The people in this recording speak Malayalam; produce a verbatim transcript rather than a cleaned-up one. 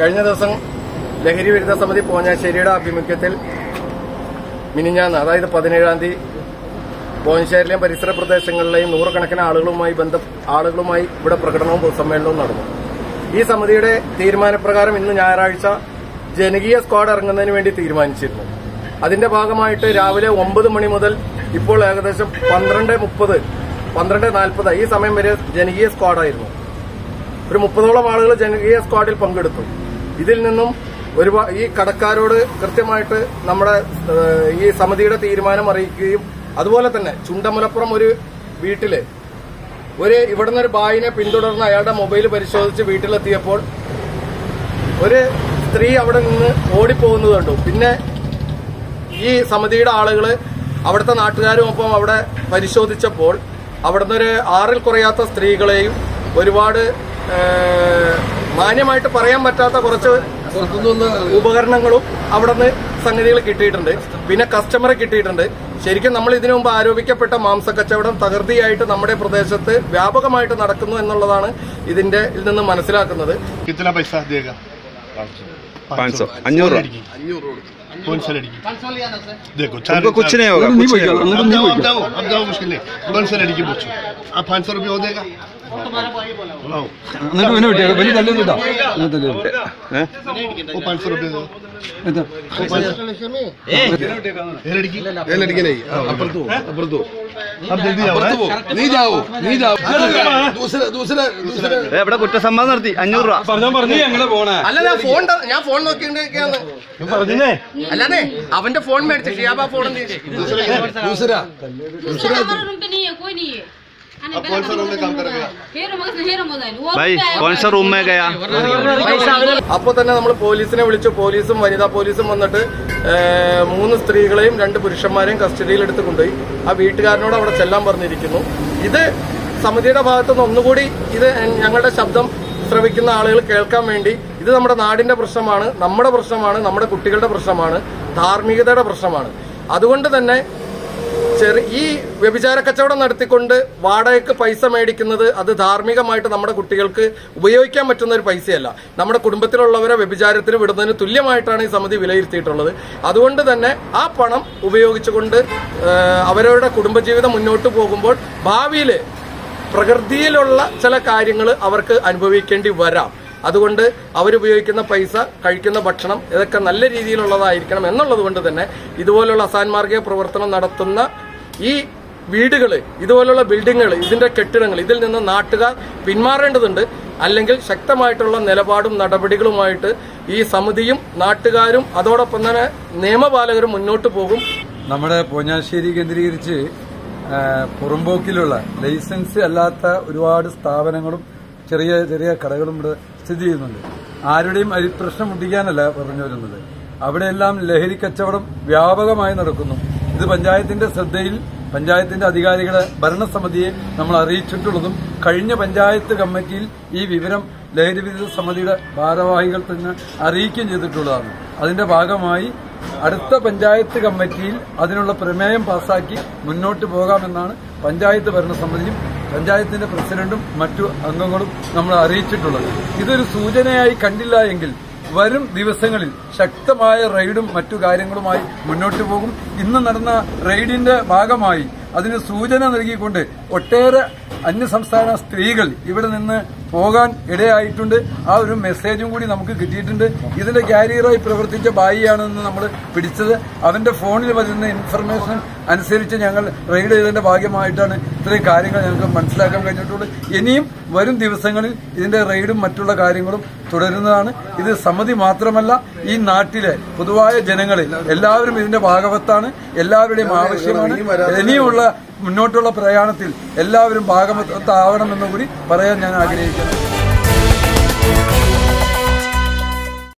കഴിഞ്ഞ ദിവസം ലഹരി വിരുദ്ധ സമിതി പോഞ്ഞാശ്ശേരിയുടെ ആഭിമുഖ്യത്തിൽ മിനിഞ്ഞാന്ന് അതായത് പതിനേഴാം തീയതി പോഞ്ഞാശ്ശേരിയിലെയും പരിസര പ്രദേശങ്ങളിലെയും നൂറുകണക്കിന് ആളുകളുമായി ബന്ധ ആളുകളുമായി ഇവിടെ പ്രകടനവും പൊതുസമ്മേളനവും നടന്നു. ഈ സമിതിയുടെ തീരുമാനപ്രകാരം ഇന്ന് ഞായറാഴ്ച ജനകീയ സ്ക്വാഡ് ഇറങ്ങുന്നതിന് വേണ്ടി തീരുമാനിച്ചിരുന്നു. അതിന്റെ ഭാഗമായിട്ട് രാവിലെ ഒമ്പത് മണി മുതൽ ഇപ്പോൾ ഏകദേശം പന്ത്രണ്ട് മുപ്പത് പന്ത്രണ്ട് നാൽപ്പത് ഈ സമയം വരെ ജനകീയ സ്ക്വാഡായിരുന്നു. ഒരു മുപ്പതോളം ആളുകൾ ജനകീയ സ്ക്വാഡിൽ പങ്കെടുത്തു. ഇതിൽ നിന്നും ഒരുപാട് ഈ കടക്കാരോട് കൃത്യമായിട്ട് നമ്മുടെ ഈ സമിതിയുടെ തീരുമാനം അറിയിക്കുകയും അതുപോലെ തന്നെ ചുണ്ടമലപ്പുറം ഒരു വീട്ടില് ഒരു ഇവിടുന്ന് ഒരു ബായിനെ പിന്തുടർന്ന് അയാളുടെ മൊബൈൽ പരിശോധിച്ച് വീട്ടിലെത്തിയപ്പോൾ ഒരു സ്ത്രീ അവിടെ നിന്ന് ഓടിപ്പോകുന്നത് കണ്ടു. പിന്നെ ഈ സമിതിയുടെ ആളുകൾ അവിടുത്തെ നാട്ടുകാരുമൊപ്പം അവിടെ പരിശോധിച്ചപ്പോൾ അവിടുന്ന് ഒരു ആറിൽ കുറയാത്ത സ്ത്രീകളെയും ഒരുപാട് മാന്യമായിട്ട് പറയാൻ പറ്റാത്ത കുറച്ച് ഉപകരണങ്ങളും അവിടെ നിന്ന് സംഗതികൾ കിട്ടിയിട്ടുണ്ട്. പിന്നെ കസ്റ്റമറെ കിട്ടിയിട്ടുണ്ട്. ശരിക്കും നമ്മൾ ഇതിനു മുമ്പ് ആരോപിക്കപ്പെട്ട മാംസക്കച്ചവടം തകൃതിയായിട്ട് നമ്മുടെ പ്രദേശത്ത് വ്യാപകമായിട്ട് നടക്കുന്നു എന്നുള്ളതാണ് ഇതിന്റെ ഇതിൽ നിന്ന് മനസ്സിലാക്കുന്നത്. അഞ്ഞൂറ് कौन सा लड़की देखो चार कुछ नहीं होगा कुछ नहीं होगा अब जाओ अब जाओ अब जाओ मुश्किल है कौन सा लड़की पूछो आप पाँच सौ रुपये हो देगा वो पाँच सौ रुपये लड़की ये लड़की नहीं अपर दो अपर दो अब जल्दी जाओ नहीं जाओ नहीं जाओ दूसरे दूसरे दूसरे ഇവിടെ കുറ്റസമ്മതം നടത്തി അഞ്ഞൂറ് രൂപ അല്ല ഞാൻ ഫോൺ ഞാൻ ഫോൺ നോക്കിയിരിക്കുകയാണ് അല്ലാതെ അവന്റെ ഫോൺ മേടിച്ച ഷിയാബ ഫോൺ അപ്പൊ തന്നെ നമ്മൾ പോലീസിനെ വിളിച്ചു. പോലീസും വനിതാ പോലീസും വന്നിട്ട് മൂന്ന് സ്ത്രീകളെയും രണ്ട് പുരുഷന്മാരെയും കസ്റ്റഡിയിൽ എടുത്ത് കൊണ്ടുപോയി. ആ വീട്ടുകാരനോട് അവിടെ ചെല്ലാൻ പറഞ്ഞിരിക്കുന്നു. ഇത് സമിതിയുടെ ഭാഗത്തുനിന്ന് ഒന്നുകൂടി ഇത് ഞങ്ങളുടെ ശബ്ദം ശ്രവിക്കുന്ന ആളുകൾ കേൾക്കാൻ വേണ്ടി ഇത് നമ്മുടെ നാടിന്റെ പ്രശ്നമാണ്, നമ്മുടെ പ്രശ്നമാണ്, നമ്മുടെ കുട്ടികളുടെ പ്രശ്നമാണ്, ധാർമ്മികതയുടെ പ്രശ്നമാണ്. അതുകൊണ്ട് തന്നെ ചെറിയ ഈ വ്യഭിചാര കച്ചവടം നടത്തിക്കൊണ്ട് വാടകയ്ക്ക് പൈസ മേടിക്കുന്നത് അത് ധാർമ്മികമായിട്ട് നമ്മുടെ കുട്ടികൾക്ക് ഉപയോഗിക്കാൻ പറ്റുന്ന ഒരു പൈസയല്ല. നമ്മുടെ കുടുംബത്തിലുള്ളവരെ വ്യഭിചാരത്തിന് വിടുന്നതിന് തുല്യമായിട്ടാണ് ഈ സമിതി വിലയിരുത്തിയിട്ടുള്ളത്. അതുകൊണ്ട് തന്നെ ആ പണം ഉപയോഗിച്ചുകൊണ്ട് അവരവരുടെ കുടുംബജീവിതം മുന്നോട്ട് പോകുമ്പോൾ ഭാവിയിൽ പ്രകൃതിയിലുള്ള ചില കാര്യങ്ങൾ അവർക്ക് അനുഭവിക്കേണ്ടി വരാം. അതുകൊണ്ട് അവരുപയോഗിക്കുന്ന പൈസ, കഴിക്കുന്ന ഭക്ഷണം ഇതൊക്കെ നല്ല രീതിയിലുള്ളതായിരിക്കണം എന്നുള്ളത് കൊണ്ട് തന്നെ ഇതുപോലുള്ള അസാൻമാർഗിക പ്രവർത്തനം നടത്തുന്ന ഈ വീടുകൾ, ഇതുപോലുള്ള ബിൽഡിങ്ങുകൾ, ഇതിന്റെ കെട്ടിടങ്ങൾ ഇതിൽ നിന്ന് നാട്ടുകാർ പിന്മാറേണ്ടതുണ്ട്. അല്ലെങ്കിൽ ശക്തമായിട്ടുള്ള നിലപാടും നടപടികളുമായിട്ട് ഈ സമിതിയും നാട്ടുകാരും അതോടൊപ്പം തന്നെ നിയമപാലകരും മുന്നോട്ട് പോകും. നമ്മുടെ പോഞ്ഞാശ്ശേരി കേന്ദ്രീകരിച്ച് പുറമ്പോക്കിലുള്ള ലൈസൻസ് അല്ലാത്ത ഒരുപാട് സ്ഥാപനങ്ങളും ചെറിയ ചെറിയ കടകളും ഇവിടെ സ്ഥിതി ചെയ്യുന്നുണ്ട്. ആരുടെയും അരിപ്രശ്നം മുട്ടിക്കാനല്ല പറഞ്ഞു വരുന്നത്. അവിടെയെല്ലാം ലഹരി കച്ചവടം വ്യാപകമായി നടക്കുന്നു. ഇത് പഞ്ചായത്തിന്റെ ശ്രദ്ധയിൽ പഞ്ചായത്തിന്റെ അധികാരികളെ ഭരണസമിതിയെ നമ്മൾ അറിയിച്ചിട്ടുള്ളതും കഴിഞ്ഞ പഞ്ചായത്ത് കമ്മിറ്റിയിൽ ഈ വിവരം ലഹരി വിരുദ്ധ സമിതിയുടെ ഭാരവാഹികൾ തന്നെ അറിയിക്കുകയും ചെയ്തിട്ടുള്ളതാണ്. അതിന്റെ ഭാഗമായി അടുത്ത പഞ്ചായത്ത് കമ്മിറ്റിയിൽ അതിനുള്ള പ്രമേയം പാസാക്കി മുന്നോട്ട് പോകാമെന്നാണ് പഞ്ചായത്ത് ഭരണസമിതിയും പഞ്ചായത്തിന്റെ പ്രസിഡന്റും മറ്റു അംഗങ്ങളും നമ്മൾ അറിയിച്ചിട്ടുള്ളത്. ഇതൊരു സൂചനയായി കണ്ടില്ല എങ്കിൽ വരും ദിവസങ്ങളിൽ ശക്തമായ റെയ്ഡും മറ്റു കാര്യങ്ങളുമായി മുന്നോട്ട് പോകും. ഇന്ന് നടന്ന റെയ്ഡിന്റെ ഭാഗമായി അതിന് സൂചന നൽകിക്കൊണ്ട് ഒട്ടേറെ അന്യസംസ്ഥാന സ്ത്രീകൾ ഇവിടെ നിന്ന് പോകാൻ ഇടയായിട്ടുണ്ട്. ആ ഒരു മെസ്സേജും കൂടി നമുക്ക് കിട്ടിയിട്ടുണ്ട്. ഇതിന്റെ ക്യാരിയറായി പ്രവർത്തിച്ച ബായിയാണെന്ന് നമ്മൾ പിടിച്ചത്. അവന്റെ ഫോണിൽ വരുന്ന ഇൻഫർമേഷൻ അനുസരിച്ച് ഞങ്ങൾ റെയ്ഡ് ചെയ്തതിന്റെ ഭാഗമായിട്ടാണ് ഇത്രയും കാര്യങ്ങൾ ഞങ്ങൾക്ക് മനസ്സിലാക്കാൻ കഴിഞ്ഞിട്ടുള്ളത്. ഇനിയും വരും ദിവസങ്ങളിൽ ഇതിന്റെ റെയ്ഡും മറ്റുള്ള കാര്യങ്ങളും തുടരുന്നതാണ്. ഇത് സമിതി മാത്രമല്ല, ഈ നാട്ടിലെ പൊതുവായ ജനങ്ങളിൽ എല്ലാവരും ഇതിന്റെ ഭാഗവത്താണ്. എല്ലാവരുടെയും ആവശ്യമാണ്. ഇനിയുമുള്ള മുന്നോട്ടുള്ള പ്രയാണത്തിൽ എല്ലാവരും ഭാഗവത്താവണമെന്നും കൂടി പറയാൻ ഞാൻ ആഗ്രഹിക്കുന്നു.